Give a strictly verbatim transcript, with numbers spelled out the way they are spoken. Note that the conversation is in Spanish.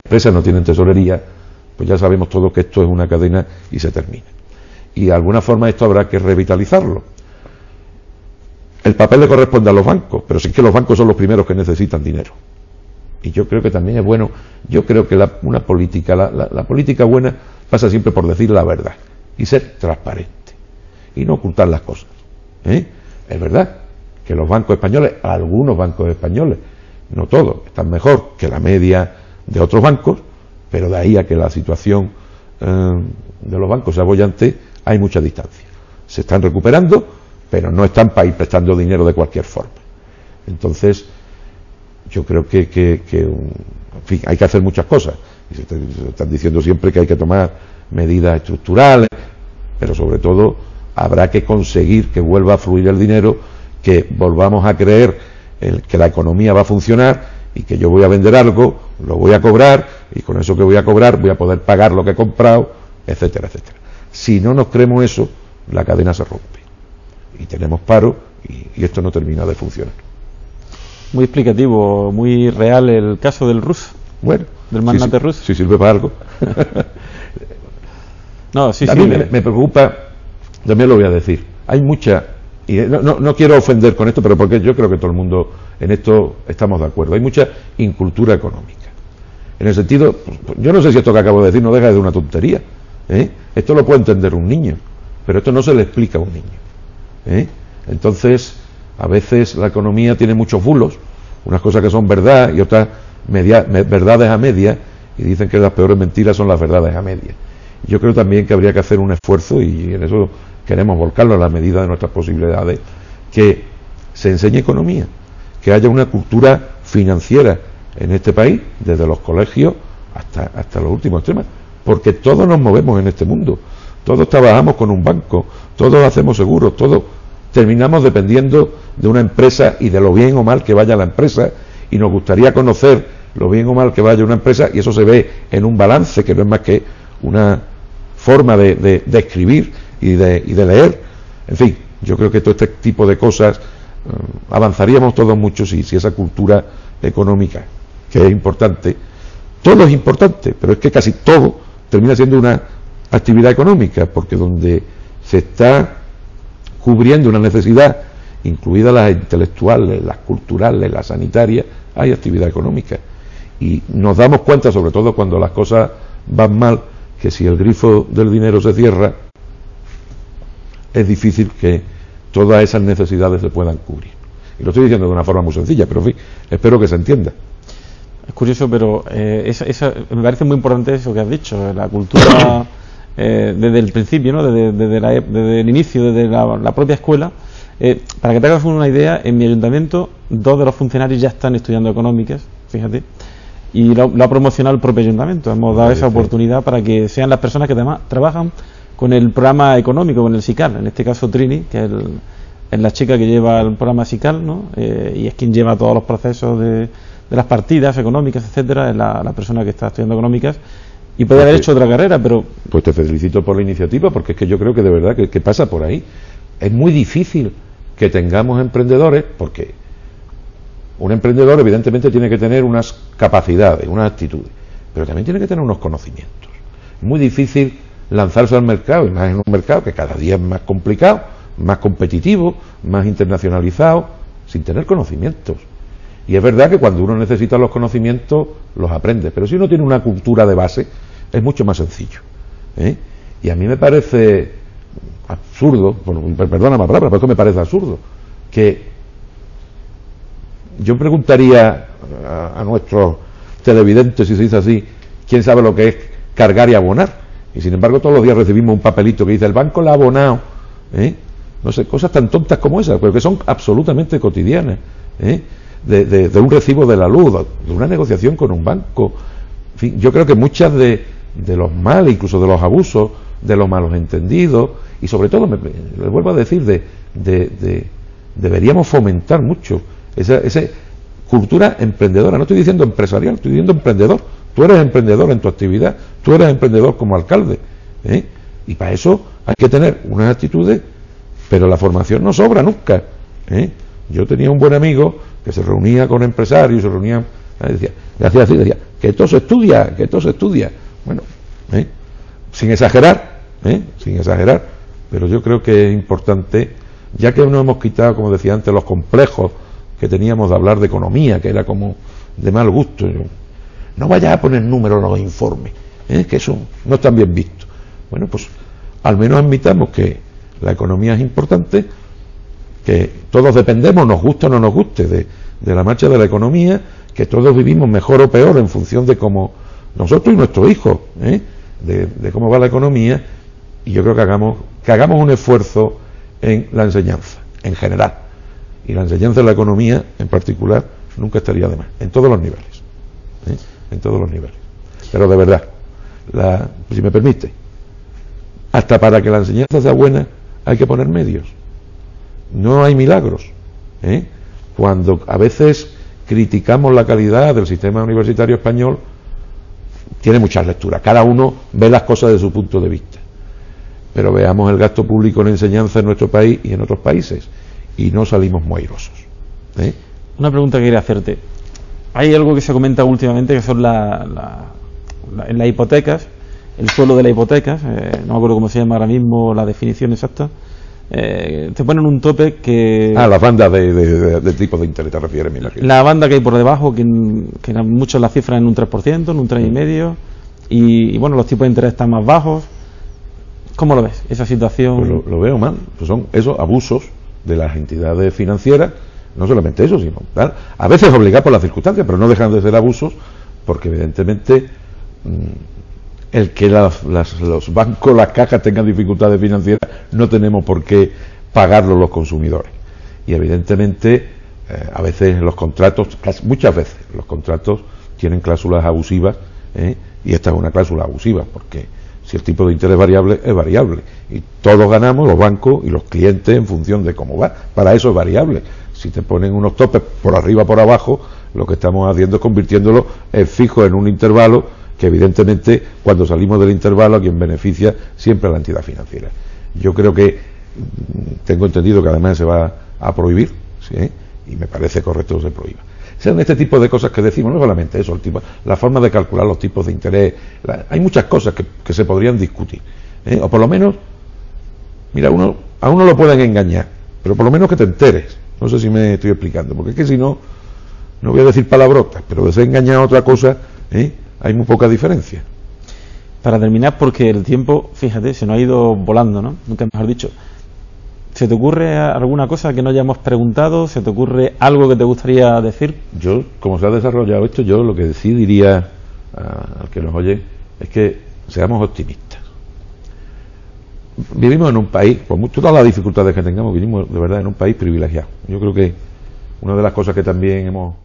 empresas no tienen tesorería, pues ya sabemos todos que esto es una cadena y se termina. Y de alguna forma esto habrá que revitalizarlo. El papel le corresponde a los bancos, pero sí que los bancos son los primeros que necesitan dinero. Y yo creo que también es bueno, yo creo que la, una política, la, la, la política buena pasa siempre por decir la verdad y ser transparente y no ocultar las cosas. ¿eh? Es verdad que los bancos españoles, algunos bancos españoles, no todos, están mejor que la media de otros bancos, pero de ahí a que la situación eh, de los bancos sea boyante, hay mucha distancia. Se están recuperando, pero no están para ir prestando dinero de cualquier forma. Entonces, yo creo que, que, que en fin, hay que hacer muchas cosas. Y se, se están diciendo siempre que hay que tomar medidas estructurales, pero sobre todo habrá que conseguir que vuelva a fluir el dinero, que volvamos a creer en que la economía va a funcionar y que yo voy a vender algo, lo voy a cobrar y con eso que voy a cobrar voy a poder pagar lo que he comprado, etcétera, etcétera. Si no nos creemos eso, la cadena se rompe y tenemos paro y, y esto no termina de funcionar. Muy explicativo, muy real el caso del Rus. Bueno, del magnate sí, sí, Rus. Si sirve para algo. No, sí, a sí. mí me, me preocupa, también lo voy a decir, hay mucha, y no, no, no quiero ofender con esto, pero porque yo creo que todo el mundo en esto estamos de acuerdo, hay mucha incultura económica. En el sentido, yo no sé si esto que acabo de decir no deja de ser una tontería. ¿eh? Esto lo puede entender un niño, pero esto no se le explica a un niño. ¿eh? Entonces, a veces la economía tiene muchos bulos, unas cosas que son verdad y otras media, me, verdades a media, y dicen que las peores mentiras son las verdades a media. Yo creo también que habría que hacer un esfuerzo, y en eso queremos volcarlo a la medida de nuestras posibilidades, que se enseñe economía, que haya una cultura financiera en este país, desde los colegios hasta, hasta los últimos extremos, porque todos nos movemos en este mundo, todos trabajamos con un banco, todos hacemos seguros, todos terminamos dependiendo de una empresa y de lo bien o mal que vaya la empresa, y nos gustaría conocer lo bien o mal que vaya una empresa, y eso se ve en un balance que no es más que una forma de, de, de escribir y de, y de leer. En fin, yo creo que todo este tipo de cosas uh, avanzaríamos todos mucho si, si esa cultura económica, que es importante, todo es importante, pero es que casi todo termina siendo una actividad económica, porque donde se está cubriendo una necesidad, incluidas las intelectuales, las culturales, las sanitarias, hay actividad económica. Y nos damos cuenta, sobre todo cuando las cosas van mal, que si el grifo del dinero se cierra, es difícil que todas esas necesidades se puedan cubrir. Y lo estoy diciendo de una forma muy sencilla, pero en fin, espero que se entienda. Es curioso, pero eh, esa, esa, me parece muy importante eso que has dicho, la cultura eh, desde el principio, ¿no? desde, desde, la, desde el inicio, desde la, la propia escuela. Eh, para que te hagas una idea, en mi ayuntamiento dos de los funcionarios ya están estudiando económicas, fíjate, y lo, lo ha promocionado el propio ayuntamiento. Hemos dado esa oportunidad para que sean las personas que además trabajan con el programa económico, con el SICAL, en este caso Trini, que es, el, es la chica que lleva el programa SICAL, ¿no? eh, y es quien lleva todos los procesos de, de las partidas económicas, etcétera, es la, la persona que está estudiando económicas, y puede haber hecho otra carrera, pero... Pues te felicito por la iniciativa, porque es que yo creo que de verdad que, que pasa por ahí. Es muy difícil que tengamos emprendedores, porque un emprendedor evidentemente tiene que tener unas capacidades, unas actitudes, pero también tiene que tener unos conocimientos. Es muy difícil lanzarse al mercado, y más en un mercado que cada día es más complicado, más competitivo, más internacionalizado, sin tener conocimientos. Y es verdad que cuando uno necesita los conocimientos, los aprende, pero si uno tiene una cultura de base, es mucho más sencillo. ¿eh? Y a mí me parece absurdo, bueno, perdona la palabra, pero es que me parece absurdo, que yo preguntaría a, a nuestros televidentes, si se dice así, quién sabe lo que es cargar y abonar, y sin embargo todos los días recibimos un papelito que dice el banco le ha abonado, ¿eh? no sé, cosas tan tontas como esas, pero que son absolutamente cotidianas, ¿eh? de, de, de un recibo de la luz, de una negociación con un banco. En fin, yo creo que muchas de, de los males, incluso de los abusos, de los malos entendidos, y sobre todo, me, les vuelvo a decir, de, de, de deberíamos fomentar mucho esa, esa cultura emprendedora. No estoy diciendo empresarial, estoy diciendo emprendedor. Tú eres emprendedor en tu actividad, tú eres emprendedor como alcalde, ¿eh? y para eso hay que tener unas actitudes, pero la formación no sobra nunca, ¿eh? Yo tenía un buen amigo que se reunía con empresarios, se reunían Decía, decía así, decía, que todo se estudia, que todo se estudia. Bueno, ¿eh? sin exagerar, ¿eh? sin exagerar, pero yo creo que es importante, ya que nos hemos quitado, como decía antes, los complejos que teníamos de hablar de economía, que era como de mal gusto. No vayas a poner números en los informes, ¿eh? que eso no están bien vistos. Bueno, pues al menos admitamos que la economía es importante, que todos dependemos, nos guste o no nos guste, de, de la marcha de la economía, que todos vivimos mejor o peor en función de cómo nosotros y nuestros hijos, ¿eh? de, de cómo va la economía, y yo creo que hagamos, que hagamos un esfuerzo en la enseñanza, en general. Y la enseñanza de la economía, en particular, nunca estaría de más, en todos los niveles. ¿eh? En todos los niveles. Pero de verdad, la, si me permite, hasta para que la enseñanza sea buena hay que poner medios. No hay milagros. ¿eh? Cuando a veces criticamos la calidad del sistema universitario español, tiene muchas lecturas. Cada uno ve las cosas desde su punto de vista. Pero veamos el gasto público en enseñanza en nuestro país y en otros países, y no salimos muy airosos. ¿eh? Una pregunta que quería hacerte. Hay algo que se comenta últimamente, que son la, la, la, las hipotecas, el suelo de las hipotecas, eh, no me acuerdo cómo se llama ahora mismo la definición exacta. Eh, te ponen un tope que... Ah, las bandas de, de, de, de tipo de interés te refieres, me imagino. La banda que hay por debajo, que, que eran muchos las cifras en un tres por ciento, en un tres coma cinco por ciento, y, y bueno, los tipos de interés están más bajos. ¿Cómo lo ves, esa situación? Pues lo, lo veo mal, pues son esos abusos de las entidades financieras, no solamente eso, sino ¿verdad? a veces obligados por las circunstancias, pero no dejan de ser abusos, porque evidentemente mmm, el que las, las, los bancos, las cajas tengan dificultades financieras, no tenemos por qué pagarlo los consumidores. Y evidentemente, eh, a veces los contratos, muchas veces los contratos tienen cláusulas abusivas, ¿eh? y esta es una cláusula abusiva, porque si el tipo de interés variable es variable, y todos ganamos, los bancos y los clientes, en función de cómo va. Para eso es variable. Si te ponen unos topes por arriba por abajo, lo que estamos haciendo es convirtiéndolo en fijo en un intervalo, que evidentemente cuando salimos del intervalo a quien beneficia siempre a la entidad financiera. Yo creo que tengo entendido que además se va a prohibir, ¿sí? y me parece correcto que se prohíba. Sean este tipo de cosas que decimos, no solamente eso, el tipo, la forma de calcular los tipos de interés, la, hay muchas cosas que, que se podrían discutir, ¿eh? o por lo menos, mira, uno, a uno lo pueden engañar, pero por lo menos que te enteres. No sé si me estoy explicando, porque es que si no, no voy a decir palabrotas, pero de ser engañado a otra cosa, ¿eh? hay muy poca diferencia. Para terminar, porque el tiempo, fíjate, se nos ha ido volando, ¿no? Nunca mejor dicho. ¿Se te ocurre alguna cosa que no hayamos preguntado? ¿Se te ocurre algo que te gustaría decir? Yo, como se ha desarrollado esto, yo lo que sí diría a, al que nos oye es que seamos optimistas. Vivimos en un país, por todas las dificultades que tengamos, vivimos de verdad en un país privilegiado. Yo creo que una de las cosas que también hemos